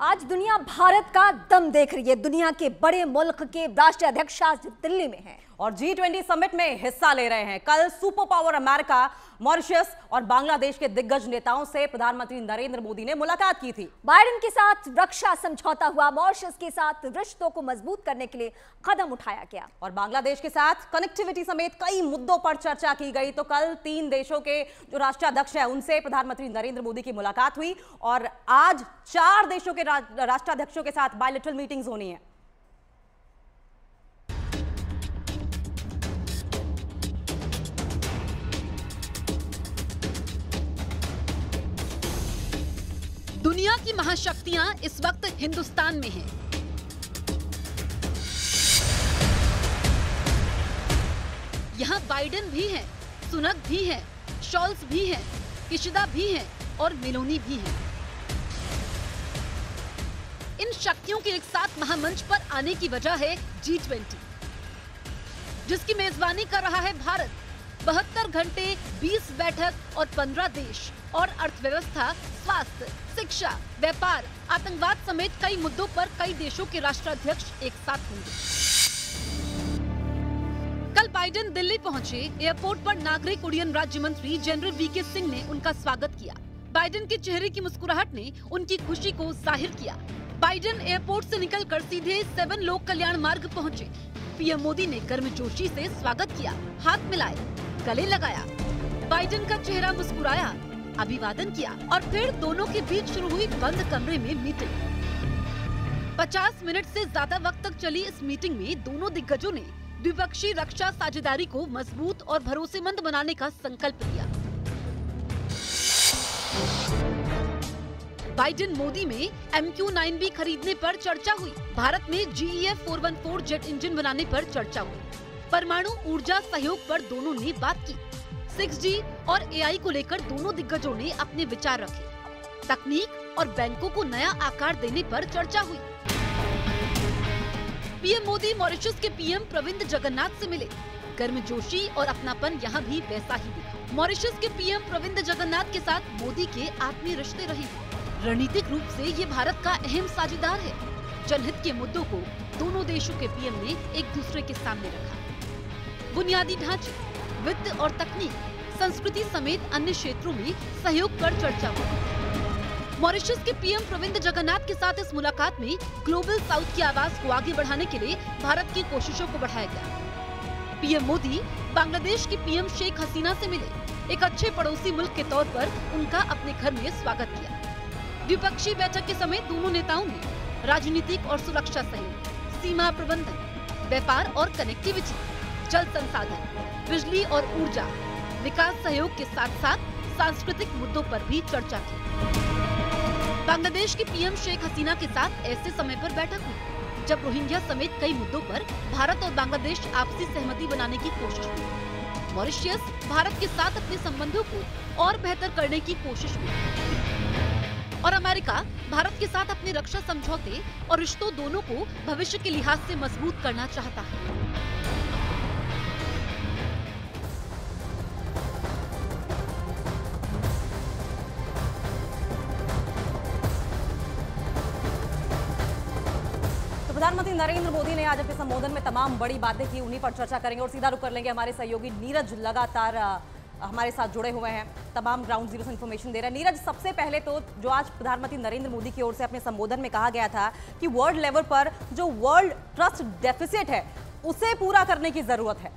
आज दुनिया भारत का दम देख रही है। दुनिया के बड़े मुल्क के राष्ट्रीय अध्यक्ष आज दिल्ली में हैं और G20 समिट में हिस्सा ले रहे हैं। कल सुपर पावर अमेरिका, मॉरिशस और बांग्लादेश के दिग्गज नेताओं से प्रधानमंत्री नरेंद्र मोदी ने मुलाकात की थी। बाइडेन के साथ रक्षा समझौता हुआ, मॉरिशस के साथ रिश्तों को मजबूत करने के लिए कदम उठाया गया और बांग्लादेश के साथ कनेक्टिविटी समेत कई मुद्दों पर चर्चा की गई। तो कल 3 देशों के जो राष्ट्राध्यक्ष हैं उनसे प्रधानमंत्री नरेंद्र मोदी की मुलाकात हुई और आज 4 देशों के राष्ट्राध्यक्षों के साथ बायलैटरल मीटिंग्स होनी है। दुनिया की महाशक्तियां इस वक्त हिंदुस्तान में हैं। यहां बाइडेन भी हैं, सुनक भी हैं, शॉल्स भी हैं, किशिदा भी हैं और मेलोनी भी हैं। इन शक्तियों के एक साथ महामंच पर आने की वजह है G20, जिसकी मेजबानी कर रहा है भारत। 72 घंटे, 20 बैठक और 15 देश और अर्थव्यवस्था, स्वास्थ्य, शिक्षा, व्यापार, आतंकवाद समेत कई मुद्दों पर कई देशों के राष्ट्राध्यक्ष एक साथ होंगे। कल बाइडेन दिल्ली पहुंचे। एयरपोर्ट पर नागरिक उड्डयन राज्य मंत्री जनरल वीके सिंह ने उनका स्वागत किया। बाइडेन के चेहरे की मुस्कुराहट ने उनकी खुशी को जाहिर किया। बाइडेन एयरपोर्ट से निकलकर सीधे 7 लोक कल्याण मार्ग पहुंचे। पीएम मोदी ने गर्मजोशी से स्वागत किया, हाथ मिलाए, गले लगाया। बाइडेन का चेहरा मुस्कुराया, अभिवादन किया और फिर दोनों के बीच शुरू हुई बंद कमरे में मीटिंग। 50 मिनट से ज्यादा वक्त तक चली इस मीटिंग में दोनों दिग्गजों ने द्विपक्षीय रक्षा साझेदारी को मजबूत और भरोसेमंद बनाने का संकल्प लिया। बाइडेन मोदी में MQ-9B खरीदने पर चर्चा हुई। भारत में GEF 414 जेट इंजन बनाने पर चर्चा हुई। परमाणु ऊर्जा सहयोग पर दोनों ने बात की। 6G और AI को लेकर दोनों दिग्गजों ने अपने विचार रखे। तकनीक और बैंकों को नया आकार देने पर चर्चा हुई। पीएम मोदी मॉरिशस के पीएम प्रविंद जगन्नाथ से मिले। गर्मजोशी और अपनापन यहाँ भी वैसा ही दिखा। मॉरिशस के पीएम प्रविंद जगन्नाथ के साथ मोदी के आत्मीय रिश्ते रहे। रणनीतिक रूप से ये भारत का अहम साझेदार है। जनहित के मुद्दों को दोनों देशों के पीएम ने एक दूसरे के सामने रखा। बुनियादी ढांचे, वित्त और तकनीक, संस्कृति समेत अन्य क्षेत्रों में सहयोग पर चर्चा हुई। मॉरिशस के पीएम प्रविंद जगन्नाथ के साथ इस मुलाकात में ग्लोबल साउथ की आवाज को आगे बढ़ाने के लिए भारत की कोशिशों को बढ़ाया गया। पीएम मोदी बांग्लादेश की पीएम शेख हसीना से मिले। एक अच्छे पड़ोसी मुल्क के तौर पर उनका अपने घर में स्वागत किया। द्विपक्षीय बैठक के समय दोनों नेताओं ने राजनीतिक और सुरक्षा सहयोग, सीमा प्रबंधन, व्यापार और कनेक्टिविटी, जल संसाधन, बिजली और ऊर्जा, विकास सहयोग के साथ साथ सांस्कृतिक मुद्दों पर भी चर्चा की। बांग्लादेश की पीएम शेख हसीना के साथ ऐसे समय पर बैठक हुई जब रोहिंग्या समेत कई मुद्दों पर भारत और बांग्लादेश आपसी सहमति बनाने की कोशिश हुई। मॉरिशस भारत के साथ अपने संबंधों को और बेहतर करने की कोशिश हुई और अमेरिका भारत के साथ अपने रक्षा समझौते और रिश्तों दोनों को भविष्य के लिहाज से मजबूत करना चाहता है। प्रधानमंत्री नरेंद्र मोदी ने आज अपने संबोधन में तमाम बड़ी बातें की, उन्हीं पर चर्चा करेंगे और सीधा रुख कर लेंगे। हमारे सहयोगी नीरज लगातार हमारे साथ जुड़े हुए हैं, तमाम ग्राउंड जीरो से इंफॉर्मेशन दे रहे हैं। नीरज, सबसे पहले तो जो आज प्रधानमंत्री नरेंद्र मोदी की ओर से अपने संबोधन में कहा गया था कि वर्ल्ड लेवल पर जो वर्ल्ड ट्रस्ट डेफिसिट है उसे पूरा करने की जरूरत है।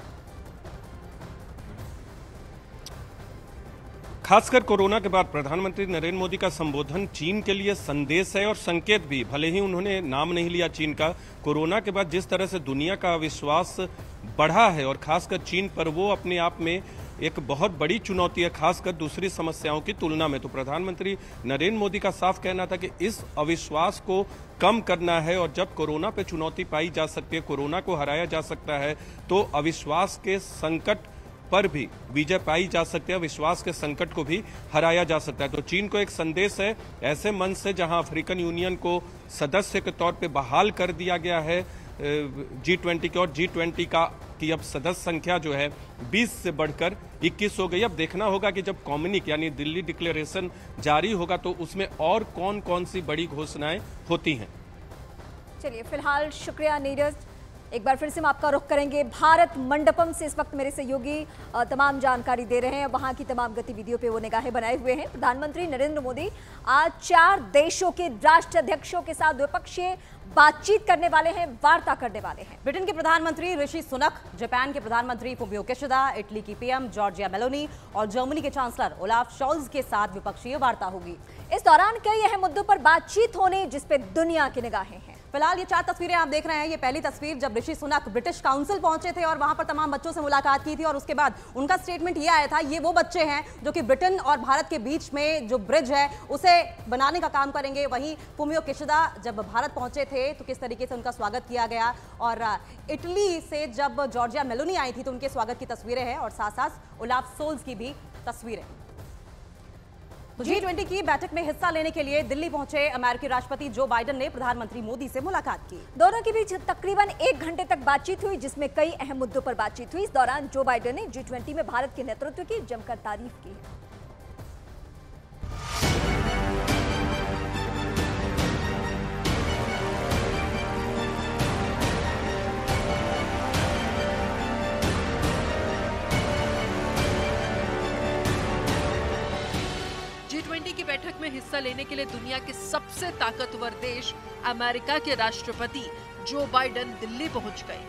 खासकर कोरोना के बाद प्रधानमंत्री नरेंद्र मोदी का संबोधन चीन के लिए संदेश है और संकेत भी। भले ही उन्होंने नाम नहीं लिया चीन का, कोरोना के बाद जिस तरह से दुनिया का विश्वास बढ़ा है और खासकर चीन पर, वो अपने आप में एक बहुत बड़ी चुनौती है, खासकर दूसरी समस्याओं की तुलना में। तो प्रधानमंत्री नरेंद्र मोदी का साफ कहना था कि इस अविश्वास को कम करना है और जब कोरोना पे चुनौती पाई जा सकती है, कोरोना को हराया जा सकता है, तो अविश्वास के संकट पर भी विजय पाई जा सकती है, विश्वास के संकट को भी हराया जा सकता है। तो चीन को एक संदेश है ऐसे मंच से जहां अफ्रीकन यूनियन को सदस्य के तौर पे बहाल कर दिया गया है G20 के, और G20 का कि अब सदस्य संख्या जो है 20 से बढ़कर 21 हो गई। अब देखना होगा कि जब कम्युनिक यानी दिल्ली डिक्लेरेशन जारी होगा तो उसमें और कौन कौन सी बड़ी घोषणाएं होती हैं। चलिए, फिलहाल शुक्रिया नीरज। एक बार फिर से हम आपका रुख करेंगे भारत मंडपम से। इस वक्त मेरे सहयोगी तमाम जानकारी दे रहे हैं, वहां की तमाम गतिविधियों पे वो निगाहें बनाए हुए हैं। प्रधानमंत्री नरेंद्र मोदी आज 4 देशों के राष्ट्राध्यक्षों के साथ द्विपक्षीय बातचीत करने वाले हैं, वार्ता करने वाले हैं। ब्रिटेन के प्रधानमंत्री ऋषि सुनक, जापान के प्रधानमंत्री फुमियो किशिदा, इटली की पीएम जॉर्जिया मेलोनी और जर्मनी के चांसलर ओलाफ शॉल्ज के साथ द्विपक्षीय वार्ता होगी। इस दौरान कई अहम मुद्दों पर बातचीत होने जिसपे दुनिया की निगाहें हैं। फिलहाल ये 4 तस्वीरें आप देख रहे हैं। ये पहली तस्वीर जब ऋषि सुनक ब्रिटिश काउंसिल पहुंचे थे और वहां पर तमाम बच्चों से मुलाकात की थी और उसके बाद उनका स्टेटमेंट ये आया था, ये वो बच्चे हैं जो कि ब्रिटेन और भारत के बीच में जो ब्रिज है उसे बनाने का काम करेंगे। वहीं फुमियो किशिदा जब भारत पहुंचे थे तो किस तरीके से उनका स्वागत किया गया, और इटली से जब जॉर्जिया मेलोनी आई थी तो उनके स्वागत की तस्वीरें हैं, और साथ साथ ओलाफ शॉल्ज की भी तस्वीरें। G20 की बैठक में हिस्सा लेने के लिए दिल्ली पहुंचे अमेरिकी राष्ट्रपति जो बाइडेन ने प्रधानमंत्री मोदी से मुलाकात की। दोनों के बीच तकरीबन 1 घंटे तक बातचीत हुई, जिसमें कई अहम मुद्दों पर बातचीत हुई। इस दौरान जो बाइडेन ने G20 में भारत के नेतृत्व की जमकर तारीफ की। G20 की बैठक में हिस्सा लेने के लिए दुनिया के सबसे ताकतवर देश अमेरिका के राष्ट्रपति जो बाइडेन दिल्ली पहुंच गए।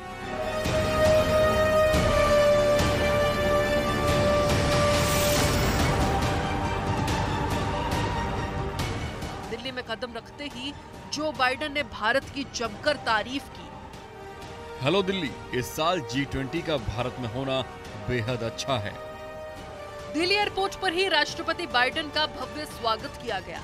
दिल्ली में कदम रखते ही जो बाइडेन ने भारत की जमकर तारीफ की। हेलो दिल्ली, इस साल G20 का भारत में होना बेहद अच्छा है। दिल्ली एयरपोर्ट पर ही राष्ट्रपति बाइडेन का भव्य स्वागत किया गया।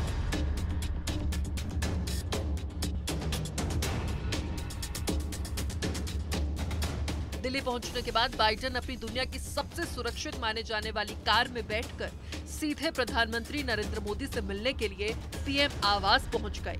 दिल्ली पहुंचने के बाद बाइडेन अपनी दुनिया की सबसे सुरक्षित माने जाने वाली कार में बैठकर सीधे प्रधानमंत्री नरेंद्र मोदी से मिलने के लिए पीएम आवास पहुंच गए।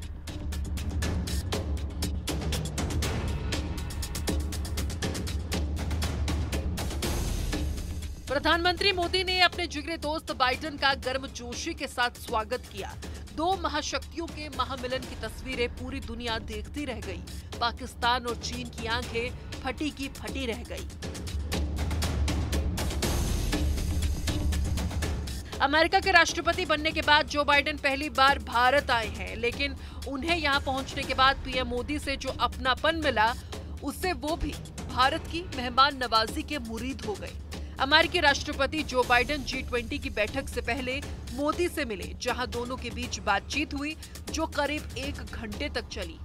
प्रधानमंत्री मोदी ने अपने जिगरे दोस्त बाइडेन का गर्मजोशी के साथ स्वागत किया। 2 महाशक्तियों के महामिलन की तस्वीरें पूरी दुनिया देखती रह गई। पाकिस्तान और चीन की आंखें फटी की फटी रह गई। अमेरिका के राष्ट्रपति बनने के बाद जो बाइडेन पहली बार भारत आए हैं, लेकिन उन्हें यहां पहुंचने के बाद पीएम मोदी से जो अपनापन मिला, उससे वो भी भारत की मेहमान नवाजी के मुरीद हो गए। अमेरिकी राष्ट्रपति जो बाइडेन G20 की बैठक से पहले मोदी से मिले, जहां दोनों के बीच बातचीत हुई जो करीब 1 घंटे तक चली।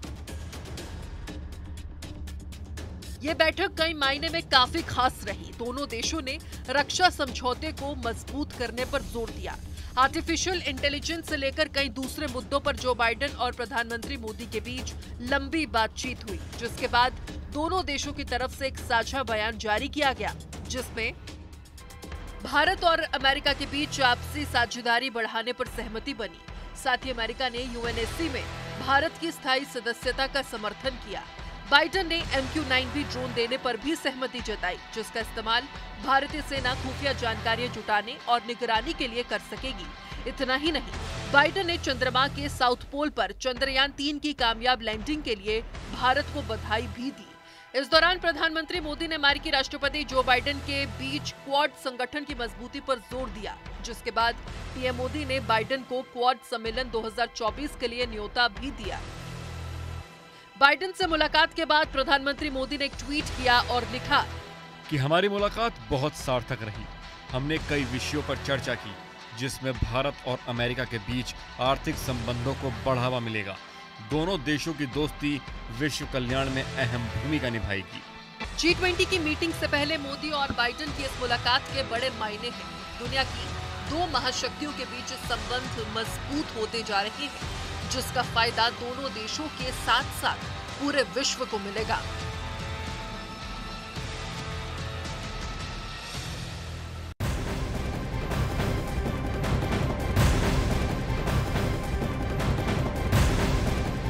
ये बैठक कई मायने में काफी खास रही। दोनों देशों ने रक्षा समझौते को मजबूत करने पर जोर दिया। आर्टिफिशियल इंटेलिजेंस से लेकर कई दूसरे मुद्दों पर जो बाइडेन और प्रधानमंत्री मोदी के बीच लंबी बातचीत हुई, जिसके बाद दोनों देशों की तरफ से एक साझा बयान जारी किया गया, जिसमें भारत और अमेरिका के बीच आपसी साझेदारी बढ़ाने पर सहमति बनी। साथ ही अमेरिका ने यूएनएससी में भारत की स्थायी सदस्यता का समर्थन किया। बाइडेन ने MQ-9B ड्रोन देने पर भी सहमति जताई, जिसका इस्तेमाल भारतीय सेना खुफिया जानकारियां जुटाने और निगरानी के लिए कर सकेगी। इतना ही नहीं, बाइडेन ने चंद्रमा के साउथ पोल पर चंद्रयान 3 की कामयाब लैंडिंग के लिए भारत को बधाई भी दी। इस दौरान प्रधानमंत्री मोदी ने अमेरिकी राष्ट्रपति जो बाइडेन के बीच क्वाड संगठन की मजबूती पर जोर दिया, जिसके बाद पीएम मोदी ने बाइडेन को क्वाड सम्मेलन 2024 के लिए न्योता भी दिया। बाइडेन से मुलाकात के बाद प्रधानमंत्री मोदी ने एक ट्वीट किया और लिखा कि हमारी मुलाकात बहुत सार्थक रही। हमने कई विषयों पर चर्चा की, जिसमें भारत और अमेरिका के बीच आर्थिक संबंधों को बढ़ावा मिलेगा। दोनों देशों की दोस्ती विश्व कल्याण में अहम भूमिका निभाएगी। G20 की मीटिंग से पहले मोदी और बाइडेन की इस मुलाकात के बड़े मायने हैं। दुनिया की 2 महाशक्तियों के बीच संबंध मजबूत होते जा रहे हैं, जिसका फायदा दोनों देशों के साथ साथ पूरे विश्व को मिलेगा।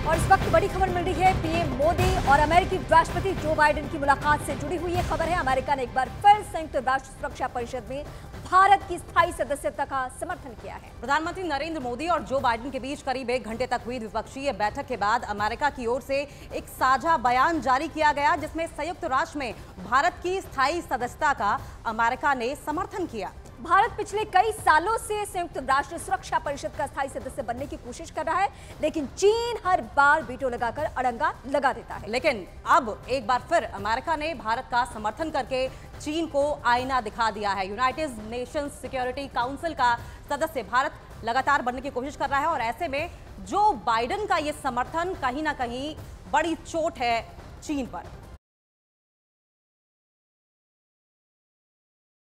और इस वक्त बड़ी खबर मिल रही है पीएम मोदी और अमेरिकी राष्ट्रपति जो बाइडेन की मुलाकात से जुड़ी हुई ये खबर है। अमेरिका ने एक बार फिर संयुक्त राष्ट्र सुरक्षा परिषद में भारत की स्थायी सदस्यता का समर्थन किया है। प्रधानमंत्री नरेंद्र मोदी और जो बाइडेन के बीच करीब 1 घंटे तक हुई द्विपक्षीय बैठक के बाद अमेरिका की ओर से एक साझा बयान जारी किया गया, जिसमें संयुक्त राष्ट्र में भारत की स्थायी सदस्यता का अमेरिका ने समर्थन किया। भारत पिछले कई सालों से संयुक्त राष्ट्र सुरक्षा परिषद का स्थायी सदस्य बनने की कोशिश कर रहा है, लेकिन चीन हर बार वीटो लगाकर अड़ंगा लगा देता है। लेकिन अब एक बार फिर अमेरिका ने भारत का समर्थन करके चीन को आईना दिखा दिया है। यूनाइटेड नेशंस सिक्योरिटी काउंसिल का सदस्य भारत लगातार बनने की कोशिश कर रहा है और ऐसे में जो बाइडेन का ये समर्थन कहीं ना कहीं बड़ी चोट है चीन पर।